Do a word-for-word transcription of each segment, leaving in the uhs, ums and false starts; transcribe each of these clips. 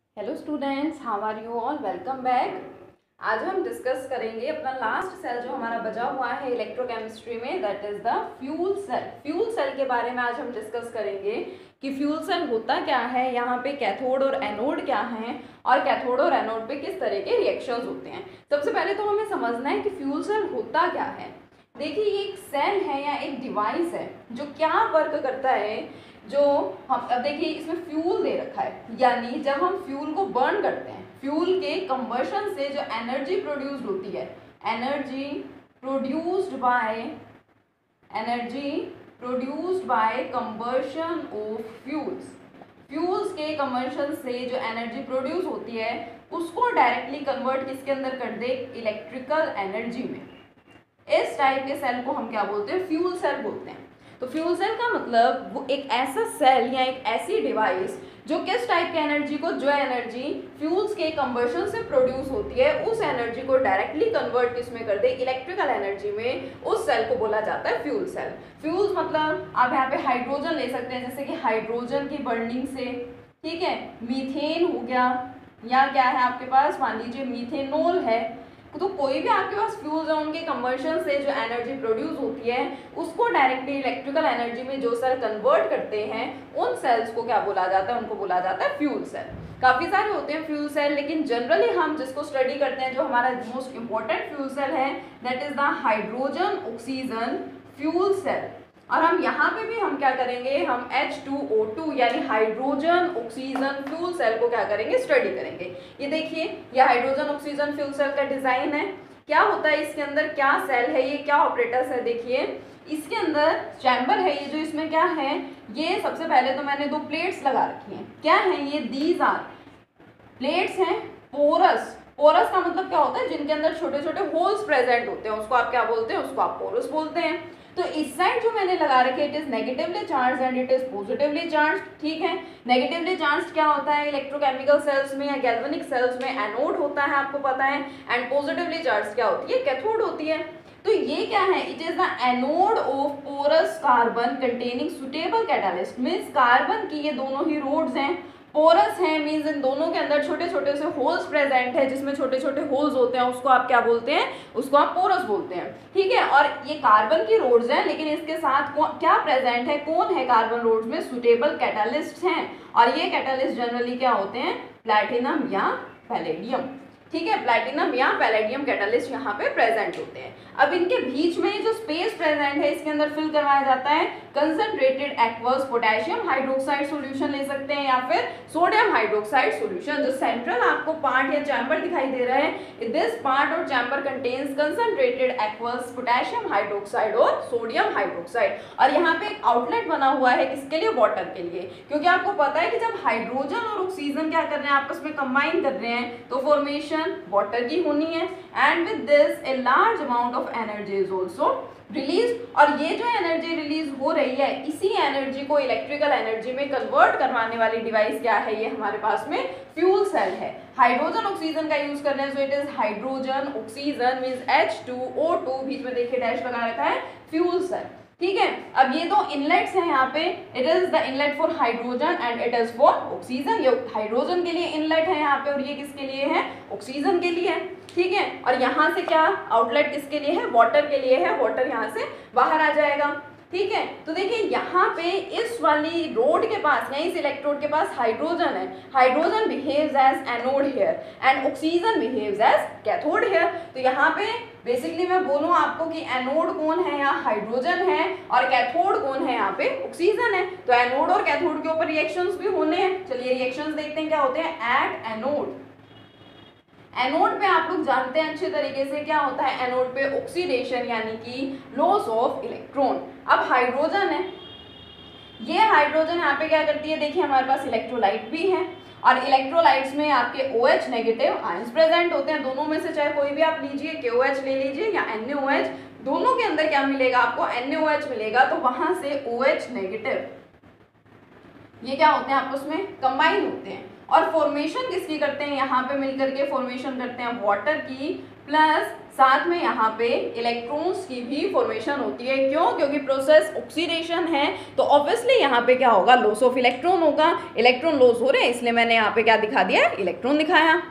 Hello students, how are you all? Welcome back. आज हम discuss करेंगे अपना लास्ट सेल जो हमारा बचा हुआ है इलेक्ट्रोकेमिस्ट्री में, that is the fuel cell. Fuel cell के बारे में आज हम डिस्कस करेंगे कि फ्यूल सेल होता क्या है, यहाँ पे कैथोड और एनोड क्या हैं और कैथोड और एनोड पे किस तरह के रिएक्शंस होते हैं। सबसे पहले तो हमें समझना है कि फ्यूल सेल होता क्या है। देखिए, ये एक सेल है या एक डिवाइस है जो क्या वर्क करता है। जो हम अब देखिए इसमें फ्यूल दे रखा है, यानी जब हम फ्यूल को बर्न करते हैं, फ्यूल के कंबशन से जो एनर्जी प्रोड्यूस्ड होती है, energy produced by energy produced by combustion of fuels, fuels के कंबशन से जो एनर्जी प्रोड्यूस होती है उसको डायरेक्टली कन्वर्ट किसके अंदर कर दे, इलेक्ट्रिकल एनर्जी में। इस टाइप के सेल को हम क्या बोलते हैं, फ्यूल सेल बोलते हैं। तो फ्यूल सेल का मतलब वो एक ऐसा सेल या एक ऐसी डिवाइस जो किस टाइप की एनर्जी को, जो एनर्जी फ्यूल्स के कंबशन से प्रोड्यूस होती है, उस एनर्जी को डायरेक्टली कन्वर्ट किसमें कर दे, इलेक्ट्रिकल एनर्जी में, उस सेल को बोला जाता है फ्यूल सेल। फ्यूल्स मतलब आप यहाँ पे हाइड्रोजन ले सकते हैं, जैसे कि हाइड्रोजन की बर्निंग से, ठीक है, मीथेन हो गया, या क्या है आपके पास, मान लीजिए मीथेनॉल है। तो कोई भी आपके पास फ्यूल्स है, उनके कंबशन से जो एनर्जी प्रोड्यूस होती है उसको डायरेक्टली इलेक्ट्रिकल एनर्जी में जो सेल कन्वर्ट करते हैं, उन सेल्स को क्या बोला जाता है, उनको बोला जाता है फ्यूल सेल। काफ़ी सारे होते हैं फ्यूल सेल, लेकिन जनरली हम जिसको स्टडी करते हैं, जो हमारा मोस्ट इंपॉर्टेंट फ्यूल सेल है, that is the hydrogen oxygen fuel cell. और हम यहाँ पे भी हम क्या करेंगे, हम एच टू ओ टू यानी हाइड्रोजन ऑक्सीजन फ्यूल सेल को क्या करेंगे, स्टडी करेंगे। ये देखिए, ये हाइड्रोजन ऑक्सीजन फ्यूल सेल का डिजाइन है। क्या होता है इसके अंदर, क्या सेल है ये, क्या ऑपरेटर्स है। देखिए इसके अंदर चैम्बर है, ये जो इसमें क्या है, ये सबसे पहले तो मैंने दो प्लेट्स लगा रखी हैं। क्या है ये, दीज आर प्लेट्स हैं पोरस। पोरस का मतलब क्या होता है, जिनके अंदर छोटे छोटे होल्स प्रेजेंट होते हैं, उसको आप क्या बोलते हैं, उसको आप पोरस बोलते हैं। तो इस साइड जो मैंने लगा रखी है, it is negatively charge and it is positively charge, ठीक है। नेगेटिवली चार्ज क्या होता है, इलेक्ट्रोकेमिकल सेल्स में या गैल्वेनिक सेल्स में एनोड होता है, आपको पता है। एंड पॉजिटिवली चार्ज क्या होती है, कैथोड होती है। तो ये क्या है, it is the anode of porous carbon containing suitable catalyst. Means carbon की ये दोनों ही रोड्स हैं, पोरस है, मीन्स इन दोनों के अंदर छोटे छोटे से होल्स प्रेजेंट है, जिसमें छोटे छोटे होल्स होते हैं, उसको आप क्या बोलते हैं, उसको आप पोरस बोलते हैं, ठीक है। और ये कार्बन की रोड्स हैं, लेकिन इसके साथ क्या प्रेजेंट है, कौन है कार्बन रोड्स में, सुटेबल कैटालिस्ट हैं। और ये कैटालिस्ट जनरली क्या होते हैं, प्लैटिनम या पैलेडियम, ठीक है। प्लैटिनम या पैलेडियम कैटालिस्ट यहाँ पे प्रेजेंट होते हैं। अब इनके बीच में जो स्पेस प्रेजेंट है, इसके अंदर फिल करवाया जाता है concentrated aqueous potassium hydroxide solution ले सकते हैं, या फिर सोडियम हाइड्रोक्साइड सॉल्यूशन। जो सेंट्रल आपको पार्ट या चैम्बर दिखाई दे रहा है, दिस पार्ट और chamber contains concentrated aqueous potassium hydroxide और सोडियम हाइड्रोक्साइड। और यहाँ पे एक आउटलेट बना हुआ है, किसके लिए, वाटर के लिए। क्योंकि आपको पता है कि जब हाइड्रोजन और ऑक्सीजन क्या कर रहे हैं, आपस में कंबाइन कर रहे हैं, तो फॉर्मेशन वाटर की होनी है। And with this a large amount of energy is also release. और ये जो एनर्जी रिलीज हो रही है, इसी एनर्जी को इलेक्ट्रिकल एनर्जी में कन्वर्ट करवाने वाली डिवाइस क्या है, ये हमारे पास में फ्यूल सेल है। हाइड्रोजन ऑक्सीजन का यूज कर रहे हैं, so it is hydrogen oxygen means H two O two, बीच में देखिए डैश लगा रखा है, फ्यूल सेल, ठीक है। अब ये दो इनलेट्स हैं यहाँ पे, it is the inlet for hydrogen and it is for oxygen. ये हाइड्रोजन के लिए इनलेट है यहाँ पे, और ये किसके लिए है, ऑक्सीजन के लिए, ठीक है। और यहाँ से क्या आउटलेट किसके लिए है, वाटर के लिए है, वाटर यहाँ से बाहर आ जाएगा, ठीक है। तो देखिए यहाँ पे इस वाली रोड के पास, यानी इस इलेक्ट्रोड के पास हाइड्रोजन है, hydrogen behaves as anode here and oxygen behaves as cathode here. तो यहाँ पे बेसिकली मैं बोलूँ आपको कि एनोड कौन है, यहाँ हाइड्रोजन है, और कैथोड कौन है, यहाँ पे ऑक्सीजन है। तो एनोड और कैथोड के ऊपर रिएक्शंस भी होने हैं। चलिए रिएक्शंस देखते हैं क्या होते हैं एट एनोड। एनोड पे आप लोग जानते हैं अच्छे तरीके से क्या होता है, एनोड पे ऑक्सीडेशन यानी कि लॉस ऑफ इलेक्ट्रॉन। अब हाइड्रोजन है, ये हाइड्रोजन यहाँ पे क्या करती है, देखिए हमारे पास इलेक्ट्रोलाइट भी है, और इलेक्ट्रोलाइट्स में आपके OH नेगेटिव आयंस प्रेजेंट होते हैं। दोनों में से चाहे कोई भी आप लीजिए, के ओ एच ले लीजिए या एन ए ओ एच, दोनों के अंदर क्या मिलेगा आपको, एन ए ओ एच मिलेगा। तो वहां से OH नेगेटिव ये क्या होते हैं, आपस में कंबाइन होते हैं, और फॉर्मेशन किसकी करते हैं, यहाँ पे मिलकर के फॉर्मेशन करते हैं वाटर की, प्लस साथ में यहाँ पे इलेक्ट्रॉन्स की भी फॉर्मेशन होती है। क्यों? क्योंकि प्रोसेस ऑक्सीडेशन है, तो ऑब्वियसली यहाँ पे क्या होगा, लॉस ऑफ इलेक्ट्रॉन होगा। इलेक्ट्रॉन लॉस हो रहे हैं, इसलिए मैंने यहाँ पे क्या दिखा दिया है, इलेक्ट्रॉन दिखाया।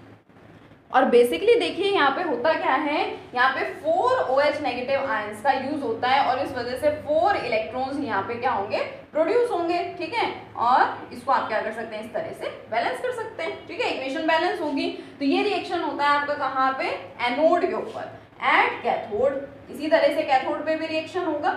और बेसिकली देखिए यहाँ पे होता क्या है, यहाँ पे four O H negative ions का यूज होता है और इस वजह से फोर इलेक्ट्रॉन्स यहाँ पे क्या होंगे, प्रोड्यूस होंगे। ठीक है, और इसको आप क्या कर सकते हैं, इस तरह से बैलेंस कर सकते हैं। ठीक है, इक्वेशन बैलेंस होगी। तो ये रिएक्शन होता है आपका कहाँ पे, एनोड के ऊपर, एट कैथोड। इसी तरह से कैथोड पे भी रिएक्शन होगा।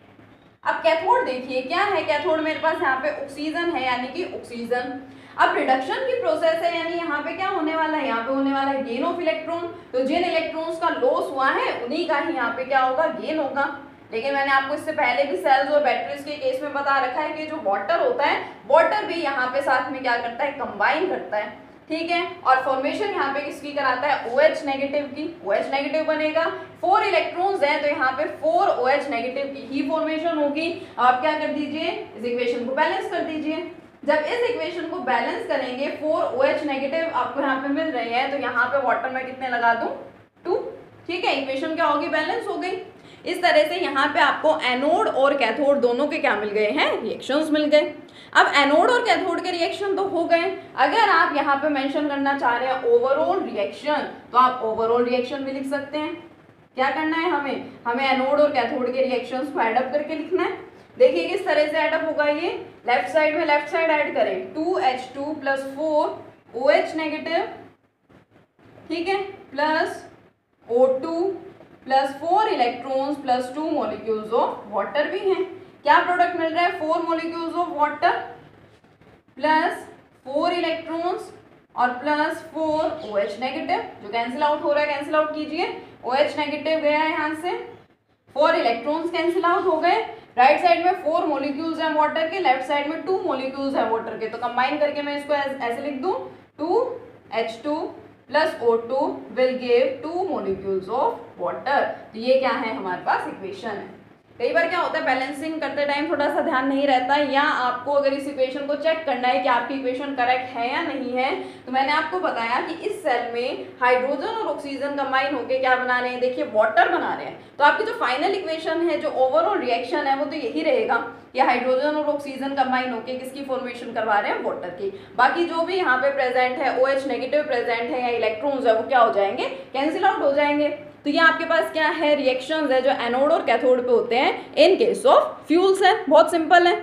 अब कैथोड देखिए क्या है, कैथोड मेरे पास यहाँ पे ऑक्सीजन है, यानी कि ऑक्सीजन। अब रिडक्शन की प्रोसेस है, यानी यहाँ पे क्या होने वाला है, यहाँ पे होने वाला है गेन ऑफ इलेक्ट्रॉन। तो जिन इलेक्ट्रॉन्स का लॉस हुआ है उन्हीं का ही यहाँ पे क्या होगा, गेन होगा। लेकिन मैंने आपको इससे पहले भी सेल्स और बैटरीज के केस में बता रखा है कि जो वाटर होता है, वाटर भी यहाँ पे साथ में क्या करता है, कंबाइन करता है। ठीक है, और फॉर्मेशन यहाँ पे किसकी कराता है, OH नेगेटिव की। OH नेगेटिव बनेगा, फोर इलेक्ट्रॉन्स हैं तो यहाँ पे फोर OH नेगेटिव की ही फॉर्मेशन होगी। आप क्या कर दीजिए, इस इक्वेशन को बैलेंस कर दीजिए। जब इस इक्वेशन को बैलेंस करेंगे, फोर OH नेगेटिव आपको यहाँ पे मिल रहे हैं, तो यहाँ पे वाटर में कितने लगा दूं, टू। ठीक है, इक्वेशन क्या होगी, बैलेंस हो गई। इस तरह से यहाँ पे आपको एनोड और कैथोड दोनों के क्या मिल गए हैं, रिएक्शंस मिल गए। अब एनोड और कैथोड के रिएक्शन तो हो गए। अगर आप यहाँ पे मेंशन करना चाह रहे हैं ओवरऑल रिएक्शन, तो आप ओवरऑल रिएक्शन भी लिख सकते हैं। क्या करना है हमें, हमें एनोड और कैथोड के रिएक्शंस को एड अप करके लिखना है। देखिए किस तरह से एड अप होगा, ये लेफ्ट साइड में लेफ्ट साइड ऐड करें, two H two plus four O H negative, ठीक है, plus O two plus four electrons plus two molecules of water भी हैं। क्या प्रोडक्ट मिल रहा है, four molecules of water plus four electrons और plus four O H negative, जो कैंसिल आउट हो रहा है कैंसिल आउट कीजिए। ओ एच नेगेटिव गया है यहाँ से, फोर इलेक्ट्रॉन्स कैंसिल आउट हो गए। राइट साइड में फोर मॉलिक्यूल्स हैं वाटर के, लेफ्ट साइड में टू मॉलिक्यूल्स हैं वाटर के, तो कंबाइन करके मैं इसको ऐसे लिख दूं, two H two plus O two will give two molecules of water. तो ये क्या है, हमारे पास इक्वेशन है। कई बार क्या होता है, बैलेंसिंग करते टाइम थोड़ा सा ध्यान नहीं रहता है, या आपको अगर इस इक्वेशन को चेक करना है कि आपकी इक्वेशन करेक्ट है या नहीं है, तो मैंने आपको बताया कि इस सेल में हाइड्रोजन और ऑक्सीजन कंबाइन होकर क्या बना रहे हैं, देखिए वाटर बना रहे हैं। तो आपकी जो फाइनल इक्वेशन है, जो ओवरऑल रिएक्शन है, वो तो यही रहेगा कि हाइड्रोजन और ऑक्सीजन कंबाइन होकर किसकी फॉर्मेशन करवा रहे हैं, वाटर की। बाकी जो भी यहाँ पे प्रेजेंट है, OH नेगेटिव प्रेजेंट है या इलेक्ट्रॉन्स है, वो क्या हो जाएंगे, कैंसिल आउट हो जाएंगे। तो ये आपके पास क्या है, रिएक्शंस है जो एनोड और कैथोड पे होते हैं in case of fuel cell. बहुत सिंपल है।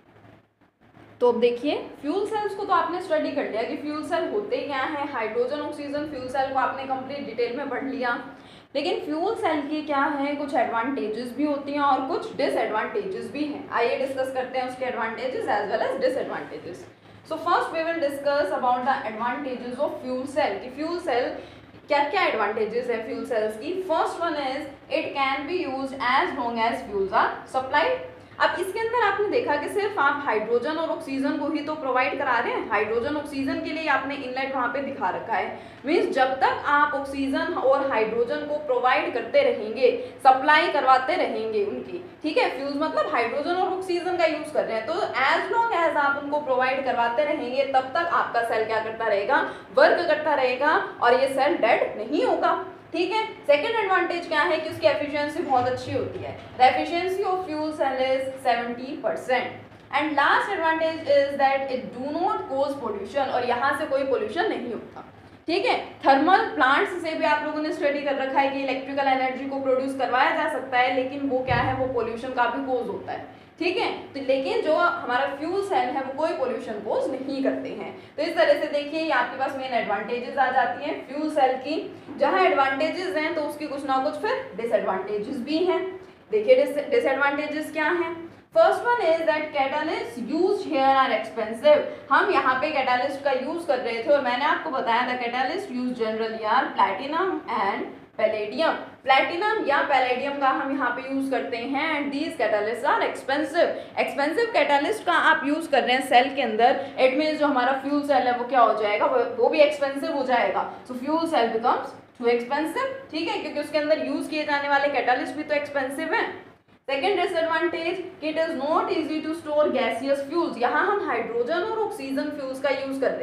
तो अब देखिए फ्यूल सेल्स को तो आपने स्टडी कर लिया कि फ्यूल सेल होते क्या हैं, हाइड्रोजन ऑक्सीजन फ्यूल सेल को आपने कंप्लीट डिटेल में पढ़ लिया। लेकिन फ्यूल सेल की क्या है, कुछ एडवांटेजेस भी होती हैं और कुछ डिसएडवांटेजेस भी हैं। आइए डिस्कस करते हैं उसके advantages as well as disadvantages. So first we will discuss about the advantages of fuel cell. कि फ्यूल सेल क्या क्या एडवांटेजेस है फ्यूल सेल्स की। First one is it can be used as long as fuels are supplied. अब इसके अंदर आपने देखा कि सिर्फ आप हाइड्रोजन और ऑक्सीजन को ही तो प्रोवाइड करा रहे हैं। हाइड्रोजन ऑक्सीजन के लिए आपने इनलेट वहां पे दिखा रखा है। मींस जब तक आप ऑक्सीजन और हाइड्रोजन को प्रोवाइड करते रहेंगे, सप्लाई करवाते रहेंगे उनकी, ठीक है, फ्यूज मतलब हाइड्रोजन और ऑक्सीजन का यूज कर रहे हैं, तो एज लॉन्ग एज आप उनको प्रोवाइड करवाते रहेंगे तब तक आपका सेल क्या करता रहेगा, वर्क करता रहेगा और ये सेल डेड नहीं होगा। ठीक है। सेकेंड एडवांटेज क्या है कि उसकी एफिशिएंसी बहुत अच्छी होती है। The efficiency of fuel cell is seventy percent. And last advantage is that it do not cause pollution, और यहाँ से कोई पोल्यूशन नहीं होता। ठीक है। थर्मल प्लांट्स से भी आप लोगों ने स्टडी कर रखा है कि इलेक्ट्रिकल एनर्जी को प्रोड्यूस करवाया जा सकता है, लेकिन वो क्या है, वो पोल्यूशन का भी कोज होता है। ठीक है। तो लेकिन जो हमारा फ्यूल सेल है वो कोई पोल्यूशन कोज नहीं करते हैं। तो इस तरह से देखिए ये आपके पास मेन एडवांटेजेस आ जाती हैं फ्यूल सेल की। जहां एडवांटेजेस हैं तो उसकी कुछ ना कुछ फिर डिसएडवांटेजेस भी हैं। देखिए डिसएडवांटेजेस क्या हैं। First one is that catalyst used here are expensive. हम यहाँ पे कैटालिस्ट का यूज कर रहे थे और मैंने आपको बताया था catalyst use generally are platinum and palladium. Platinum या पैलेडियम का हम यहाँ पे यूज करते हैं and these catalyst are expensive. Expensive catalyst का आप यूज कर रहे हैं सेल के अंदर, इट मींस जो हमारा फ्यूल सेल है वो क्या हो जाएगा, वो, वो भी एक्सपेंसिव हो जाएगा। So fuel cell becomes too expensive. ठीक है, क्योंकि उसके अंदर यूज किए जाने वाले कैटालिस्ट भी तो एक्सपेंसिव है। Second disadvantage, it is not easy to store gaseous fuels. यहाँ हम हाइड्रोजन और ऑक्सीजन फ्यूल्स का यूज कर रहे हैं।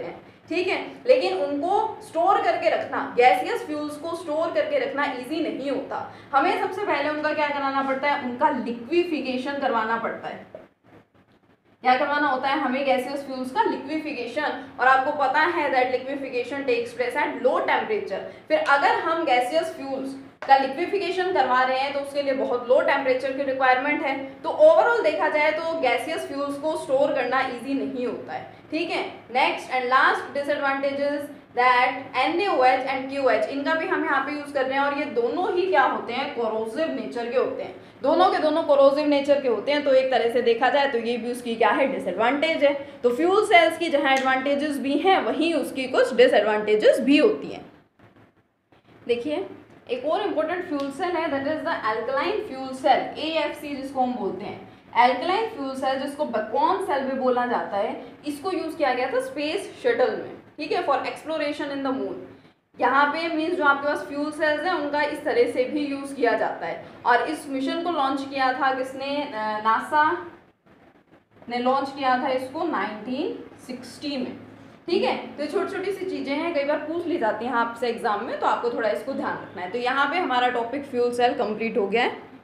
ठीक है, लेकिन उनको स्टोर करके रखना, गैसियस फ्यूल्स को स्टोर करके रखना इजी नहीं होता। हमें सबसे पहले उनका क्या कराना पड़ता है, उनका लिक्विफिकेशन करवाना पड़ता है। क्या करवाना होता है हमें, गैसियस फ्यूल्स का लिक्विफिकेशन। और आपको पता है that liquefaction takes place at low temperature. फिर अगर हम गैसियस फ्यूल्स का लिक्विफिकेशन करवा रहे हैं तो उसके लिए बहुत लो टेम्परेचर की रिक्वायरमेंट है। तो ओवरऑल देखा जाए तो गैसियस फ्यूल्स को स्टोर करना इजी नहीं होता है, ठीक है। Next and last disadvantages that N A O H and Q H, इनका भी हम यहाँ पे यूज कर रहे हैं और ये दोनों ही क्या होते हैं, कोरोसिव नेचर के होते हैं। दोनों के दोनों कोरोसिव नेचर के होते हैं, तो एक तरह से देखा जाए तो ये भी उसकी क्या है, डिसएडवांटेज है। तो फ्यूल सेल्स की जहाँ एडवांटेजेस भी हैं वहीं उसकी कुछ डिसएडवांटेजेस भी होती हैं। देखिए एक और इम्पोर्टेंट फ्यूल सेल है that is the alkaline fuel cell, A F C जिसको हम बोलते हैं। एल्कलाइन फ्यूल सेल जिसको बकॉन सेल भी बोला जाता है, इसको यूज किया गया था स्पेस शटल में, ठीक है, for exploration in the moon. यहाँ पे मीन्स जो आपके पास फ्यूल सेल्स हैं उनका इस तरह से भी यूज किया जाता है। और इस मिशन को लॉन्च किया था किसने, नासा ने लॉन्च किया था इसको नाइनटीन सिक्सटी में, ठीक है। तो छोटी छोटी सी चीजें हैं, कई बार पूछ ली जाती हैं आपसे एग्जाम में, तो आपको थोड़ा इसको ध्यान रखना है। तो यहाँ पे हमारा टॉपिक फ्यूल सेल कंप्लीट हो गया है।